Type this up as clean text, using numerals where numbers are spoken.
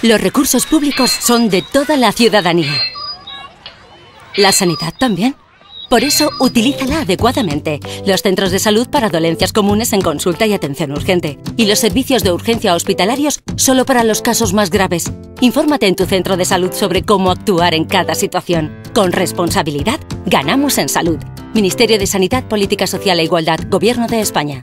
Los recursos públicos son de toda la ciudadanía. La sanidad también. Por eso, utilízala adecuadamente. Los centros de salud para dolencias comunes en consulta y atención urgente. Y los servicios de urgencia hospitalarios solo para los casos más graves. Infórmate en tu centro de salud sobre cómo actuar en cada situación. Con responsabilidad, ganamos en salud. Ministerio de Sanidad, Política Social e Igualdad, Gobierno de España.